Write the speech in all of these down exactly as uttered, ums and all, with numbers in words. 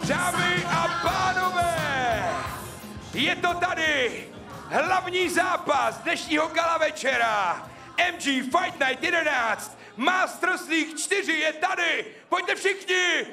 Dámy a pánové, je to tady hlavní zápas dnešního gala večera. M G Fight Night jedenáct, Masters League čtyři je tady. Pojďte všichni.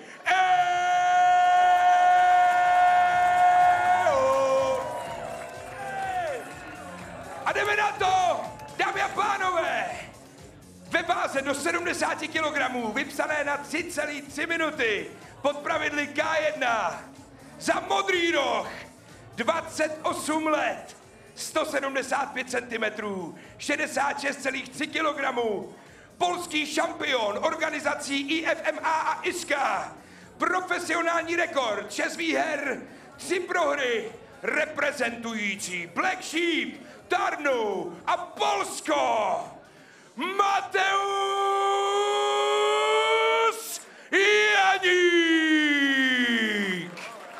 A jdeme na to, dámy a pánové. Ve váze do sedmdesáti kilogramů, vypsané na tři celé tři minuty, pod pravidly K jedna. Za modrý roh, dvacet osm let, sto sedmdesát pět centimetrů, šedesát šest celá tři kilogramů, polský šampion organizací I F M A a I S K A, profesionální rekord, šest výher, tři prohry, reprezentující Black Sheep, Tarnu a Polsko, Mateusz Janík.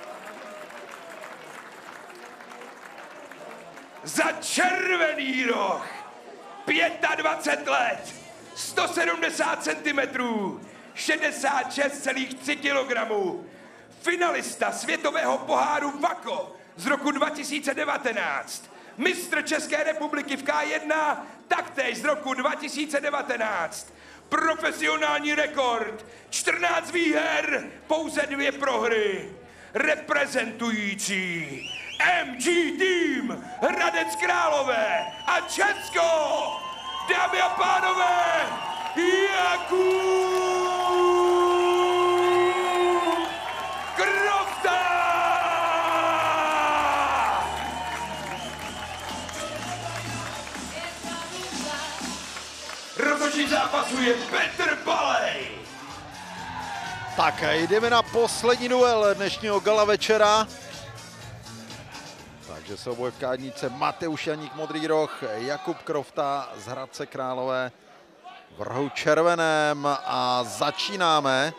Za červený roh, dvacet pět let, sto sedmdesát centimetrů, šedesát šest celá tři kilogramů, finalista světového poháru Vako z roku dva tisíce devatenáct, mistr České republiky v K jedna, taktéž z roku dva tisíce devatenáct, profesionální rekord, čtrnáct výher, pouze dvě prohry, reprezentující M G Team Hradec Králové a Česko, dámy a pánové, Jakub Krofta! Rozhodčí zápasu je Petr Balej. Tak jdeme na poslední duel dnešního gala večera. Takže souboj v kádnice Mateusz Janík, modrý roh, Jakub Krofta z Hradce Králové v rohu červeném a začínáme.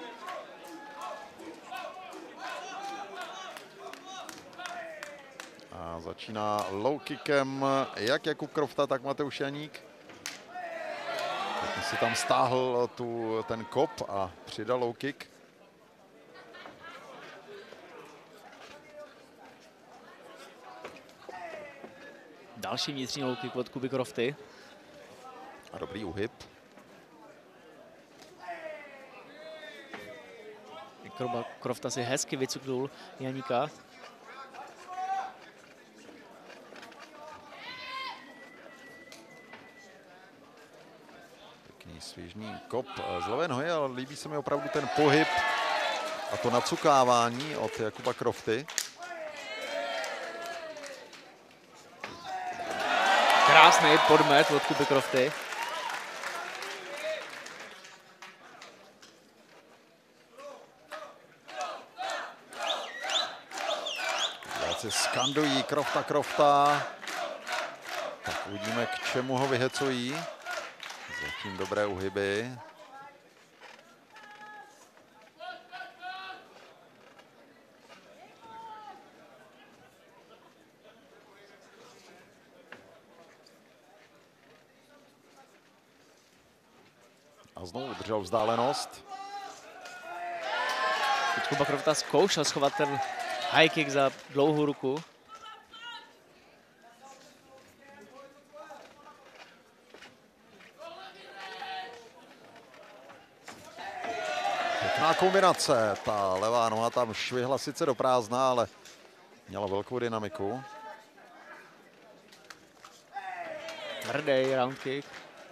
A začíná low kickem jak Jakub Krofta, tak Mateusz Janík. Teď si tam stáhl tu, ten kop a přidal low kick. Další vnitřní low kick od Kuby Krofty. A dobrý uhyb. Krofta si hezky vycuknul Janíka. Pěkný svižný kop z levé nohy, ale líbí se mi opravdu ten pohyb a to nacukávání od Jakuba Krofty. Krásný podmet od Kuby Krofty. Diváci skandují Krofta, Krofta. Tak uvidíme, k čemu ho vyhecují. Zatím dobré uhyby. A znovu udržel vzdálenost. Teď Kuba Krofta zkoušel schovat ten high kick za dlouhou ruku. Pěkná kombinace. Ta levá noha tam švihla sice do prázdna, ale měla velkou dynamiku. Tvrdý round kick.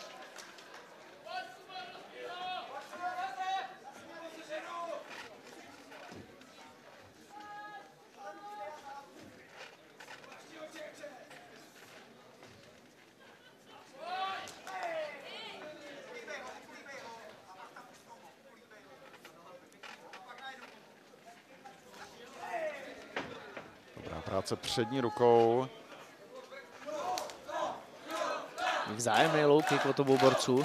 Práce přední rukou. Vzájemný low kick od obou borců.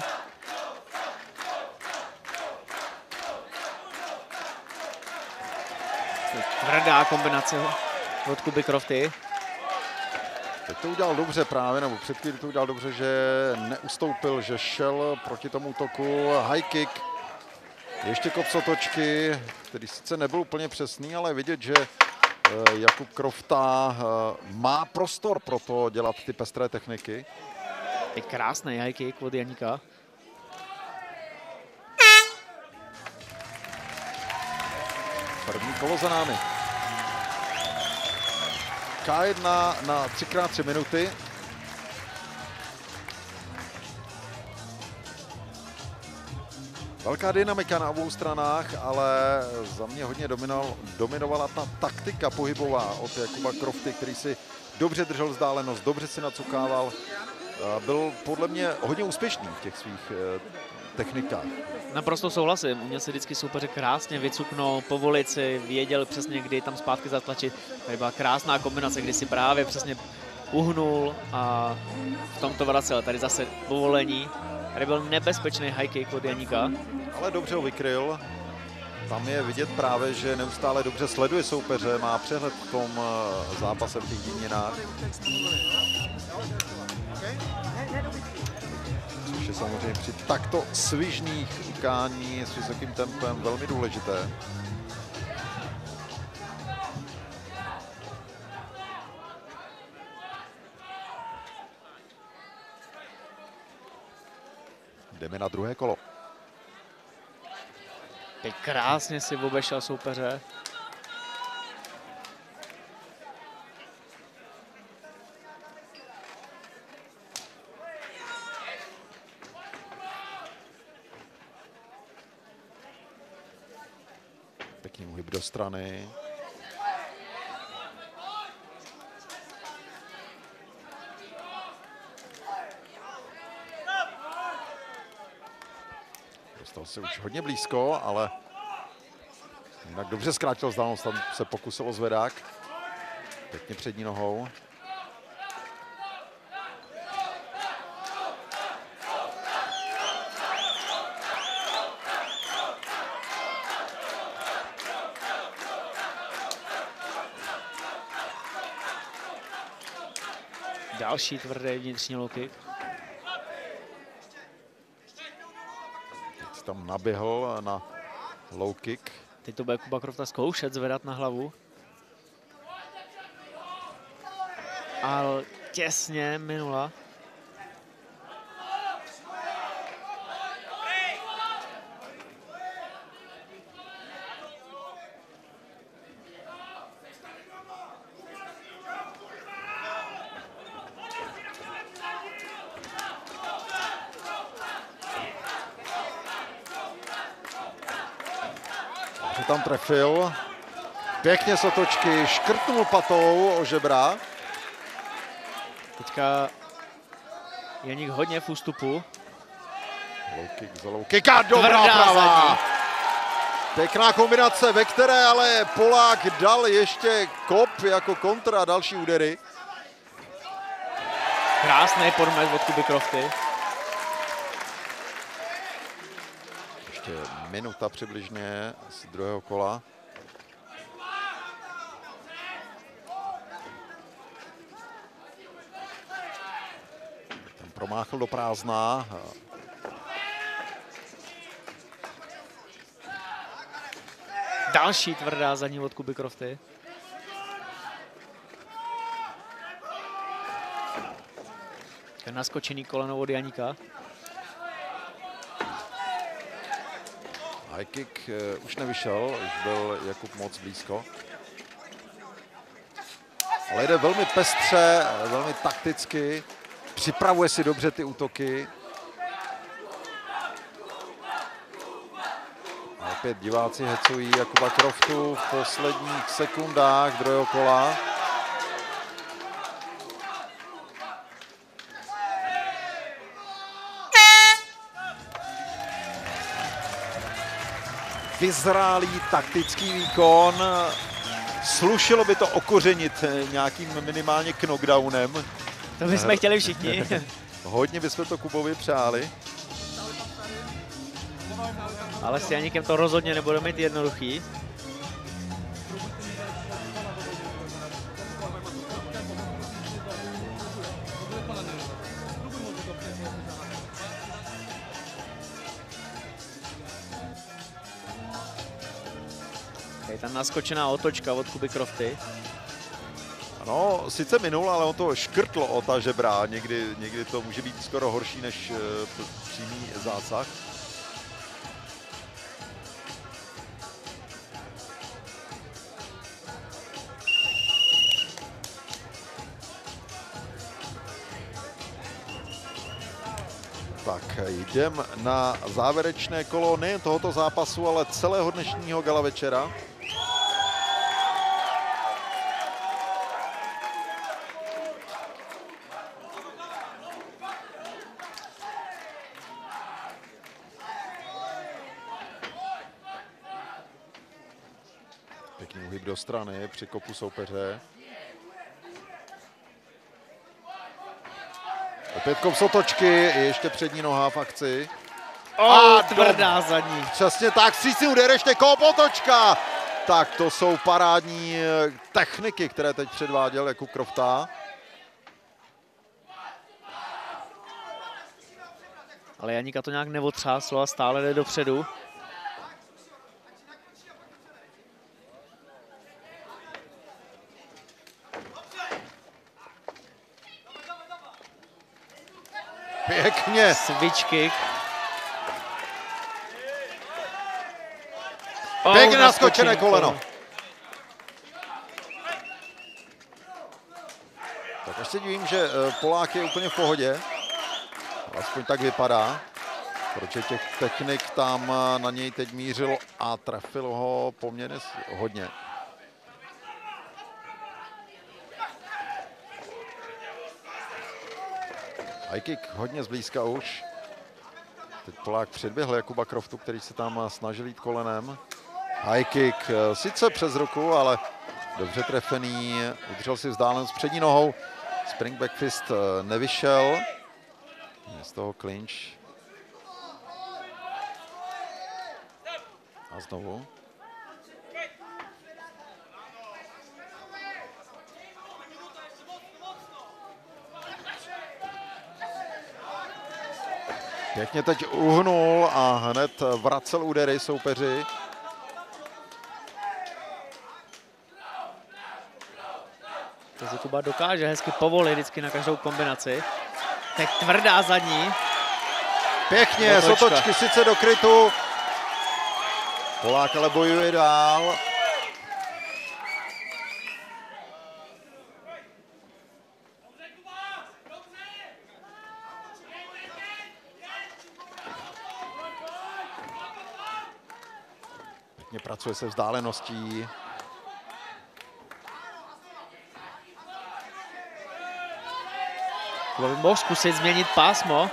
Tvrdá kombinace od Kuby Krofty. Teď to udělal dobře právě, nebo před chvíli to udělal dobře, že neustoupil, že šel proti tomu útoku. High kick Ještě kop z otočky, který sice nebyl úplně přesný, ale vidět, že Jakub Krofta má prostor pro to dělat ty pestré techniky. Je krásný high kick od Janíka. První kolo za námi. K jedna na tři krát tři minuty. Velká dynamika na obou stranách, ale za mě hodně dominoval, dominovala ta taktika pohybová od Jakuba Krofty, který si dobře držel vzdálenost, dobře si nacukával. Byl podle mě hodně úspěšný v těch svých technikách. Naprosto souhlasím. Uměl si vždycky soupeře krásně vycuknout, povolit si, věděl přesně, kdy tam zpátky zatlačit. Tady byla krásná kombinace, kdy si právě přesně uhnul a v tomto vracel. Tady zase povolení. Tady byl nebezpečný high kick od Janíka. Ale dobře ho vykryl. Tam je vidět právě, že neustále dobře sleduje soupeře, má přehled v tom zápase v těch díněnách. Což je samozřejmě při takto svižných utkání s vysokým tempem velmi důležité. Jdeme na druhé kolo. Teď krásně si obešel soupeře. Pěkný uhyb do strany. Dostal se už hodně blízko, ale jinak dobře zkrátil vzdálenost, tam se pokusil o zvedák. Pěkně přední nohou. Další tvrdý vnitřní low kick. Teď tam naběhl na low kick. Teď to bude Kuba Krofta zkoušet zvedat na hlavu. Ale těsně minula. Tam trefil. Pěkně z otočky, škrtnul patou o žebra. Teďka Janík hodně v ústupu. Low kick za low kick a dobrá prava. Pěkná kombinace, ve které ale Polák dal ještě kop jako kontra, další údery. Krásný podmet od Kuby Krofty. Ještě minuta přibližně z druhého kola. Ten promáchl do prázdna. Další tvrdá zadní od Kuby Krofty. Naskočený koleno od Janíka. High kick uh, už nevyšel, už byl Jakub moc blízko. Ale jde velmi pestře, velmi takticky. Připravuje si dobře ty útoky. A opět diváci hecují Jakuba Kroftu v posledních sekundách druhého kola. Vyzrálý taktický výkon. Slušilo by to okořenit nějakým minimálně knockdownem. To bychom chtěli všichni. Hodně bychom to Kubovi přáli. Ale s Janíkem to rozhodně nebude mít jednoduchý. Je tam naskočená otočka od Kuby Crofty. Ano, sice minul, ale on to škrtlo o ta žebra. Někdy, někdy to může být skoro horší než uh, přímý zásah. Tak jdem na závěrečné kolo nejen tohoto zápasu, ale celého dnešního gala večera. Pěkný uhyb do strany při kopu soupeře. Opět kop z otočky, ještě přední noha v akci. Oh, a tvrdá zadní. Přesně tak, vstřícný úder, ještě kop, otočka. Tak to jsou parádní techniky, které teď předváděl Jakub Crofta. Ale Janíka to nějak neotřáslo a stále jde dopředu. Pěkně. Switch kick. Pěkně oh, naskočené koleno. Tak až se divím, že Polák je úplně v pohodě. Aspoň tak vypadá. Protože těch technik tam na něj teď mířilo a trefilo ho poměrně hodně. High kick hodně zblízka už. Teď Polák předběhl Jakuba Croftu, který se tam snažil jít kolenem. High kick sice přes ruku, ale dobře trefený. Udržel si vzdálenost přední nohou. Spring back fist nevyšel. Je z toho clinch. A znovu. Pěkně teď uhnul a hned vracel údery soupeři. To si Kuba dokáže hezky povolit vždycky na každou kombinaci. Teď tvrdá zadní. Pěkně, z otočky sice do krytu. Polák ale bojuje dál. Pěkně pracuje se vzdáleností. Kuba by mohl zkusit změnit pásmo.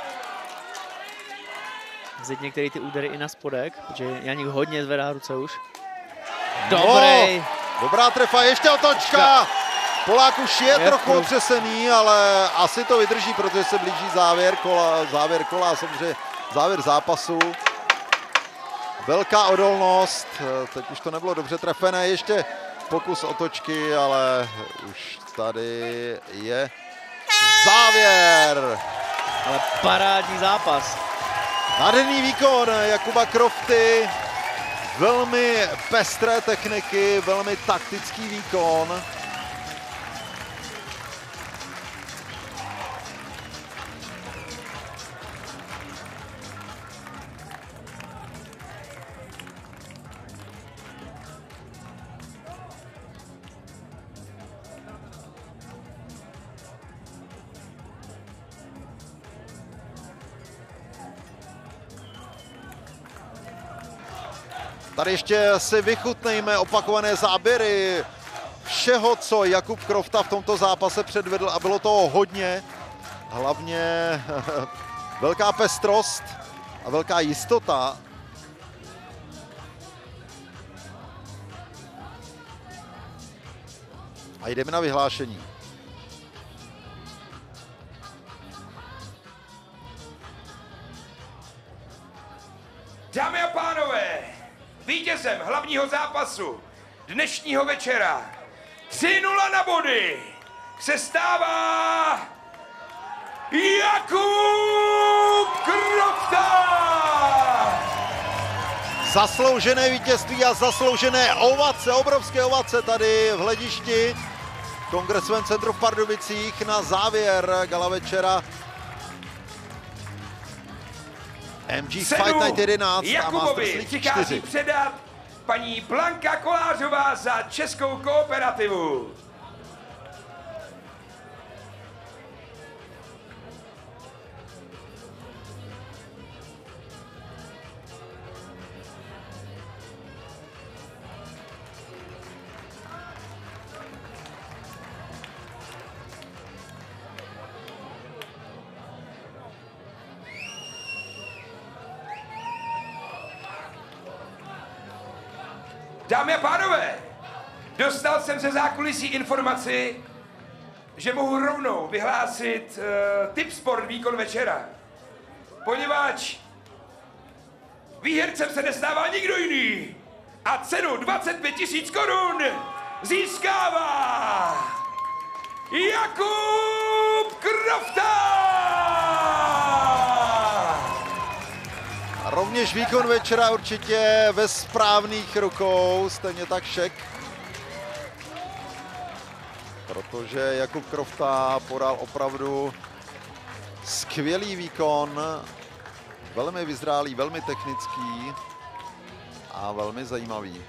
Vzít některé ty údery i na spodek, protože Janík hodně zvedá ruce už. Dobrý. No, dobrá trefa, ještě otočka. Polák už je, je trochu otřesený, ale asi to vydrží, protože se blíží závěr kola, závěr kola a samozřejmě závěr zápasu. Velká odolnost, teď už to nebylo dobře trefené, ještě pokus otočky, ale už tady je závěr. Ale parádní zápas. Nádherný výkon Jakuba Crofty, velmi pestré techniky, velmi taktický výkon. Tady ještě si vychutnejme opakované záběry všeho, co Jakub Crofta v tomto zápase předvedl, a bylo toho hodně. Hlavně velká pestrost a velká jistota. A jdeme na vyhlášení. Dámy a pánové, vítězem hlavního zápasu dnešního večera tři nula na body se stává Jakub Crofta! Zasloužené vítězství a zasloužené ovace, obrovské ovace tady v hledišti v Kongresovém centru v Pardubicích na závěr gala večera. M G Fight Night jedenáct a Masters League přichází čtyři. předat paní Blanka Kolářová za Českou Kooperativu. Dámy a pánové, dostal jsem ze zákulisí informaci, že mohu rovnou vyhlásit uh, tip sport výkon večera. Poněvadž výhercem se nestává nikdo jiný a cenu dvacet pět tisíc korun získává Jakub Krofta! Rovněž výkon večera určitě ve správných rukou, stejně tak Šek. Protože Jakub Krofta podal opravdu skvělý výkon, velmi vyzrálý, velmi technický a velmi zajímavý.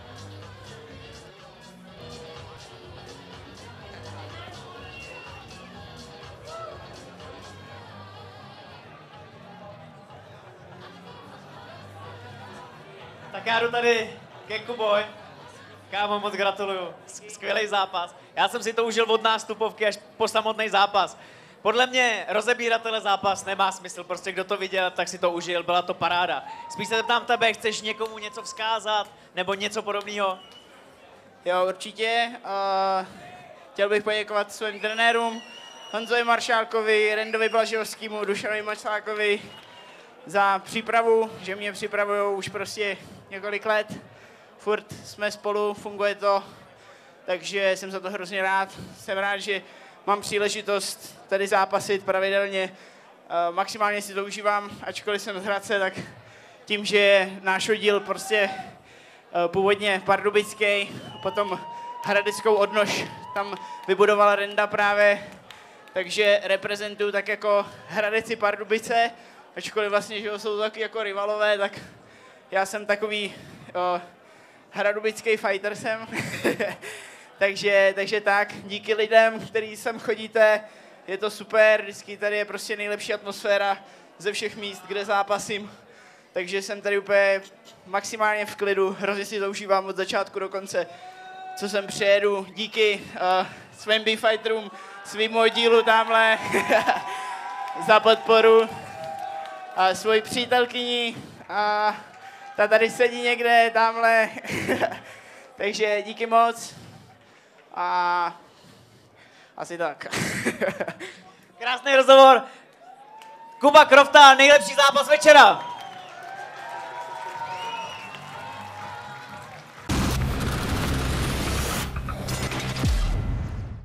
Tak já jdu tady ke Kuboj. Kámo, moc gratuluju. Skvělý zápas. Já jsem si to užil od nástupovky až po samotný zápas. Podle mě rozebírat tenhle zápas nemá smysl. Prostě kdo to viděl, tak si to užil. Byla to paráda. Spíš se zeptám tebe, chceš někomu něco vzkázat nebo něco podobného? Jo, určitě. Uh, chtěl bych poděkovat svým trenérům, Honzovi Maršálkovi, Rendovi Blažovskému, Dušanovi Macákovi za přípravu, že mě připravují už prostě několik let. Furt jsme spolu, funguje to, takže jsem za to hrozně rád. Jsem rád, že mám příležitost tady zápasit pravidelně. Uh, maximálně si to užívám, ačkoliv jsem z Hradce, tak tím, že je náš oddíl prostě uh, původně pardubický, potom hradeckou odnož tam vybudovala Renda právě, takže reprezentuju tak jako Hradec i Pardubice, ačkoliv vlastně, že jsou taky jako rivalové, tak já jsem takový uh, hradubický fighter jsem. takže, takže tak, díky lidem, který sem chodíte, je to super, vždycky tady je prostě nejlepší atmosféra ze všech míst, kde zápasím. Takže jsem tady úplně maximálně v klidu, hrozně si to užívám od začátku do konce, co sem přijedu. Díky uh, svým B-fighterům, svým oddílu tamhle za podporu. A svoji přítelkyni, a ta tady sedí někde tamhle, takže díky moc a asi tak. Krásný rozhovor. Kuba Krofta, nejlepší zápas večera.